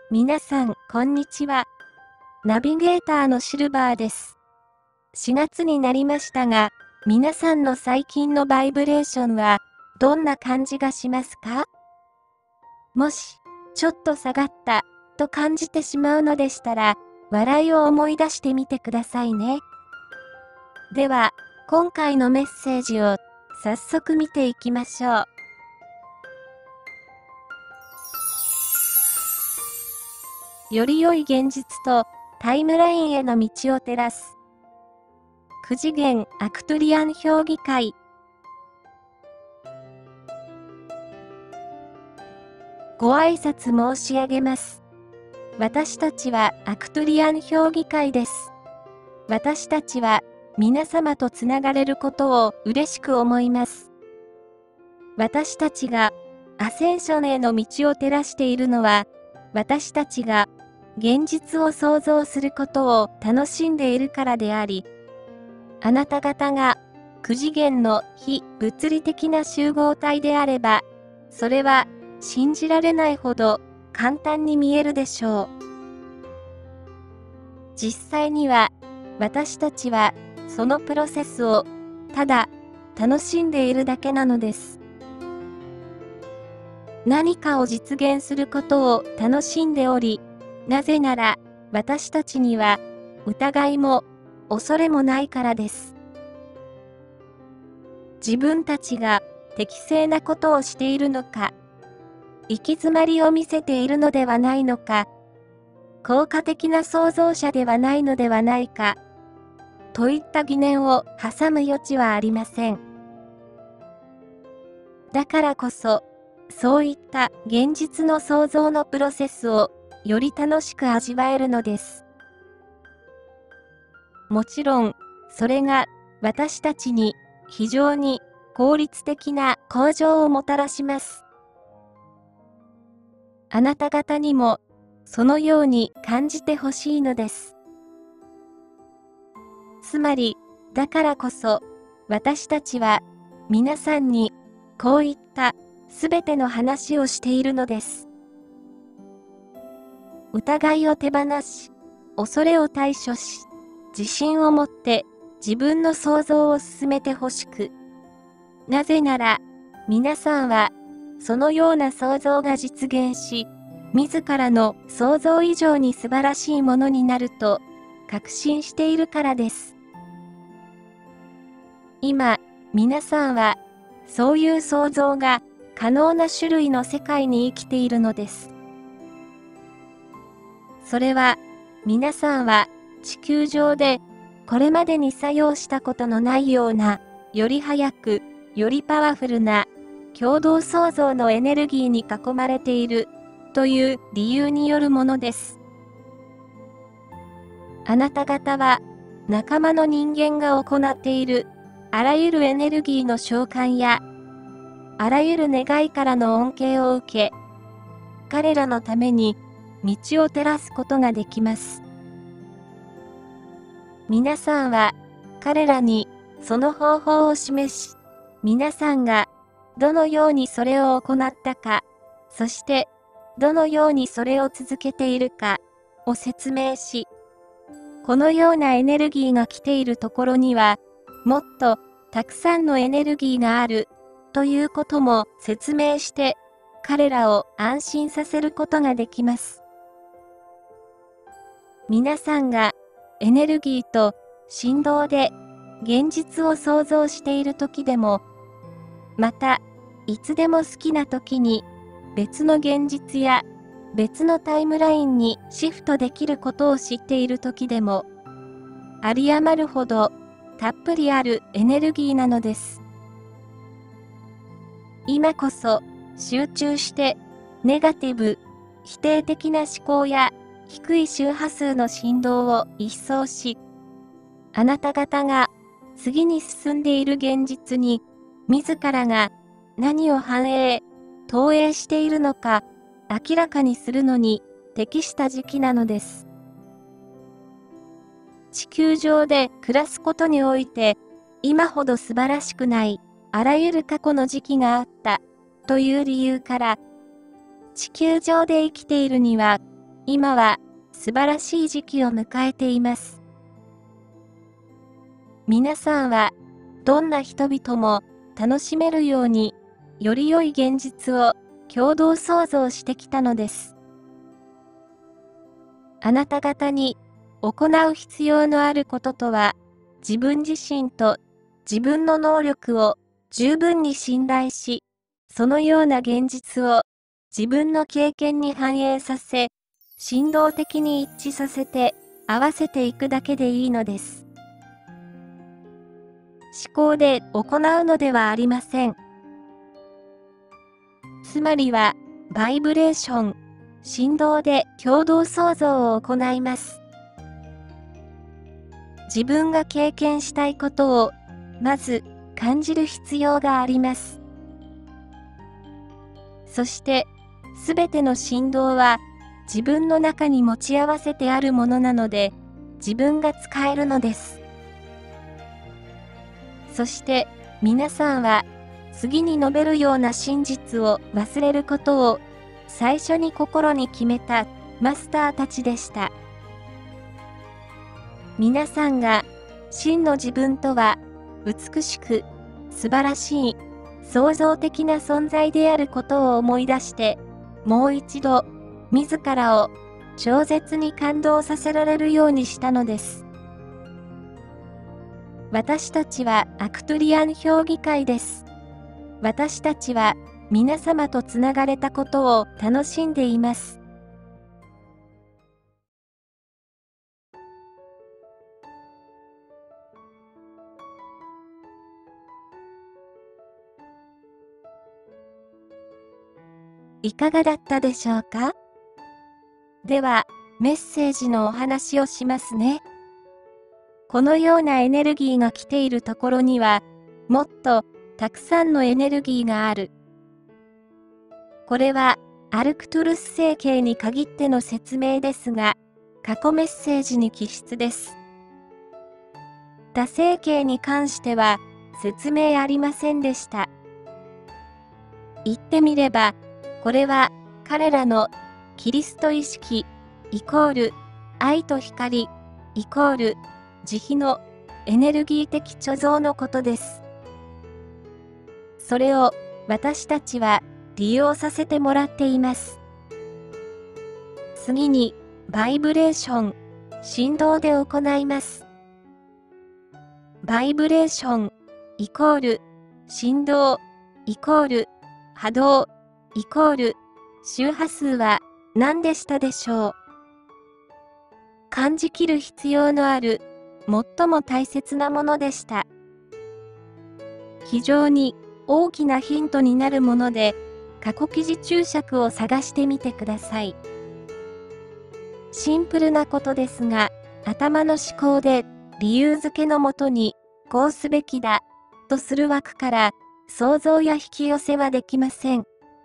皆さん、こんにちは。ナビゲーターのシルバーです。4月になりましたが、皆さんの最近のバイブレーションは、どんな感じがしますか？もし、ちょっと下がった、と感じてしまうのでしたら、笑いを思い出してみてくださいね。では、今回のメッセージを、早速見ていきましょう。より良い現実とタイムラインへの道を照らす。9次元アクトゥリアン評議会。ご挨拶申し上げます。私たちはアクトゥリアン評議会です。私たちは皆様とつながれることを嬉しく思います。私たちがアセンションへの道を照らしているのは、私たちが現実を創造することを楽しんでいるからであり、あなた方が9次元の非物理的な集合体であれば、それは信じられないほど簡単に見えるでしょう。実際には私たちはそのプロセスをただ楽しんでいるだけなのです。何かを実現することを楽しんでおり、なぜなら私たちには疑いも恐れもないからです。自分たちが適正なことをしているのか、行き詰まりを見せているのではないのか、効果的な創造者ではないのではないか、といった疑念を挟む余地はありません。だからこそ、そういった現実の創造のプロセスをより楽しく味わえるのです。もちろん、それが私たちに非常に効率的な向上をもたらします。あなた方にもそのように感じてほしいのです。つまり、だからこそ私たちは皆さんにこういったすべての話をしているのです。疑いを手放し、恐れを対処し、自信を持って自分の創造を進めてほしく。なぜなら、皆さんはそのような創造が実現し、自らの想像以上に素晴らしいものになると確信しているからです。今、皆さんはそういう創造が可能な種類の世界に生きているのです。それは、皆さんは地球上でこれまでに作用したことのないような、より早く、よりパワフルな共同創造のエネルギーに囲まれているという理由によるものです。あなた方は仲間の人間が行っているあらゆるエネルギーの召喚やあらゆる願いからの恩恵を受け、彼らのために道を照らすことができます。皆さんは彼らにその方法を示し、皆さんがどのようにそれを行ったか、そしてどのようにそれを続けているかを説明し、このようなエネルギーが来ているところには、もっとたくさんのエネルギーがあるということも説明して、彼らを安心させることができます。皆さんがエネルギーと振動で現実を創造している時でも、またいつでも好きな時に別の現実や別のタイムラインにシフトできることを知っている時でも、有り余るほどたっぷりあるエネルギーなのです。今こそ集中してネガティブ、否定的な思考や低い周波数の振動を一掃し、あなた方が次に進んでいる現実に自らが何を反映、投影しているのか明らかにするのに適した時期なのです。地球上で暮らすことにおいて今ほど素晴らしくないあらゆる過去の時期があったという理由から、地球上で生きているには今は素晴らしい時期を迎えています。皆さんはどんな人々も楽しめるようにより良い現実を共同創造してきたのです。あなた方に行う必要のあることとは、自分自身と自分の能力を十分に信頼し、そのような現実を自分の経験に反映させ、振動的に一致させて合わせていくだけでいいのです。思考で行うのではありません。つまりは、バイブレーション、振動で共同創造を行います。自分が経験したいことを、まず感じる必要があります。そして、すべての振動は、自分の中に持ち合わせてあるものなので、自分が使えるのです。そして、皆さんは、次に述べるような真実を忘れることを、最初に心に決めたマスターたちでした。皆さんが、真の自分とは、美しく、素晴らしい、創造的な存在であることを思い出して、もう一度、自らを超絶に感動させられるようにしたのです。私たちはアクトゥリアン評議会です。私たちは皆様とつながれたことを楽しんでいます。いかがだったでしょうか？では、メッセージのお話をしますね。このようなエネルギーが来ているところには、もっとたくさんのエネルギーがある。これは、アルクトゥルス星系に限っての説明ですが、過去メッセージに記述です。他星系に関しては、説明ありませんでした。言ってみれば、これは、彼らのキリスト意識、イコール、愛と光、イコール、慈悲のエネルギー的貯蔵のことです。それを私たちは利用させてもらっています。次に、バイブレーション、振動で行います。バイブレーション、イコール、振動、イコール、波動、イコール、周波数は何でしたでしょう？感じきる必要のある、最も大切なものでした。非常に大きなヒントになるもので、過去記事注釈を探してみてください。シンプルなことですが、頭の思考で理由付けのもとに、こうすべきだ、とする枠から、想像や引き寄せはできません。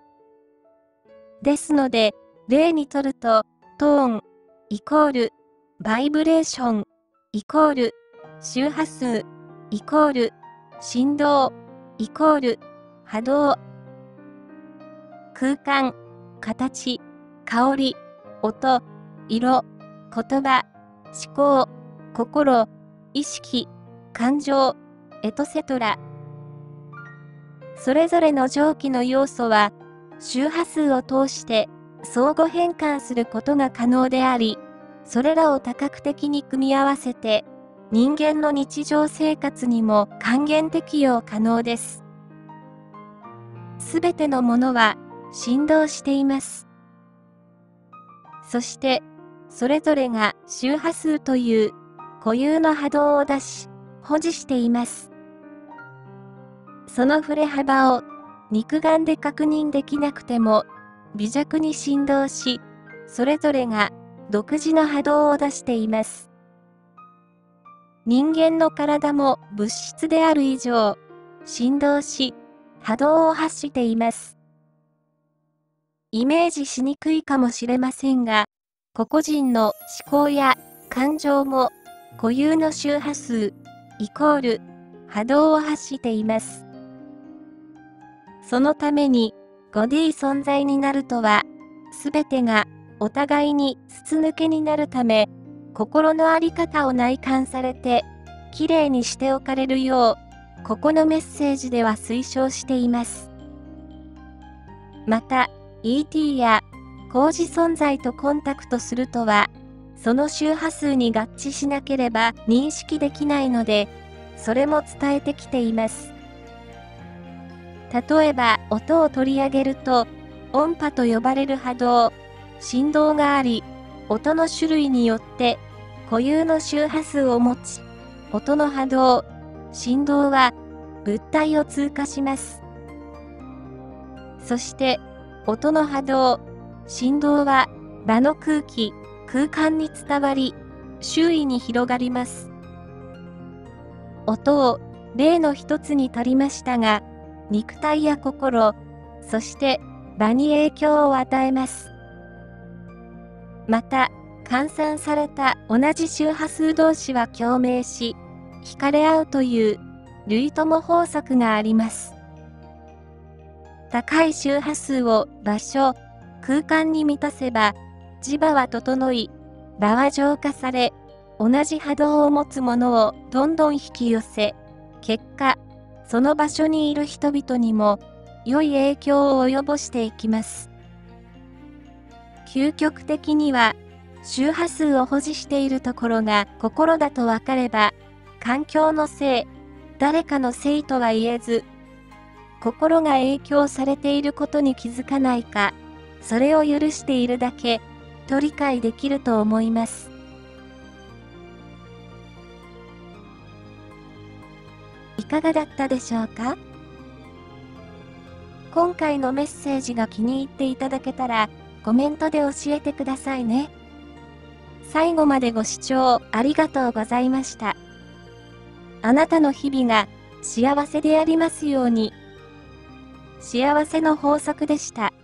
ですので、例にとると、トーン、イコール、バイブレーション、イコール、周波数、イコール、振動、イコール、波動。空間、形、香り、音、色、言葉、思考、心、意識、感情、エトセトラ。それぞれの上記の要素は、周波数を通して相互変換することが可能であり、それらを多角的に組み合わせて、人間の日常生活にも還元適用可能です。すべてのものは振動しています。そして、それぞれが周波数という固有の波動を出し、保持しています。その振れ幅を肉眼で確認できなくても、微弱に振動し、それぞれが独自の波動を出しています。人間の体も物質である以上、振動し、波動を発しています。イメージしにくいかもしれませんが、個々人の思考や感情も固有の周波数、イコール波動を発しています。そのために、5D 存在になるとは、すべてがお互いに筒抜けになるため、心の在り方を内観されて、きれいにしておかれるよう、ここのメッセージでは推奨しています。また、ET や高次存在とコンタクトするとは、その周波数に合致しなければ認識できないので、それも伝えてきています。例えば、音を取り上げると、音波と呼ばれる波動、振動があり、音の種類によって固有の周波数を持ち、音の波動、振動は物体を通過します。そして、音の波動、振動は場の空気、空間に伝わり、周囲に広がります。音を例の一つに取りましたが、肉体や心、そして場に影響を与えます。また、換算された同じ周波数同士は共鳴し、惹かれ合うという類友法則があります。高い周波数を場所、空間に満たせば、磁場は整い、場は浄化され、同じ波動を持つものをどんどん引き寄せ、結果、その場所にいる人々にも良い影響を及ぼしていきます。究極的には、周波数を保持しているところが心だと分かれば、環境のせい、誰かのせいとは言えず、心が影響されていることに気づかないか、それを許しているだけ、と理解できると思います。いかがだったでしょうか？今回のメッセージが気に入っていただけたら、コメントで教えてくださいね。最後までご視聴ありがとうございました。あなたの日々が幸せでありますように。幸せの法則でした。